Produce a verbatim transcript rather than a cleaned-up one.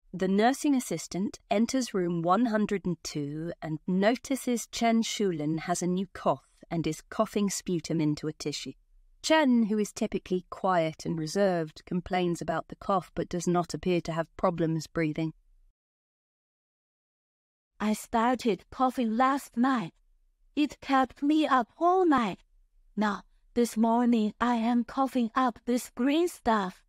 The nursing assistant enters room one hundred two and notices Chen Xiulan has a new cough and is coughing sputum into a tissue. Chen, who is typically quiet and reserved, complains about the cough but does not appear to have problems breathing. I started coughing last night. It kept me up all night. Now, this morning I am coughing up this green stuff.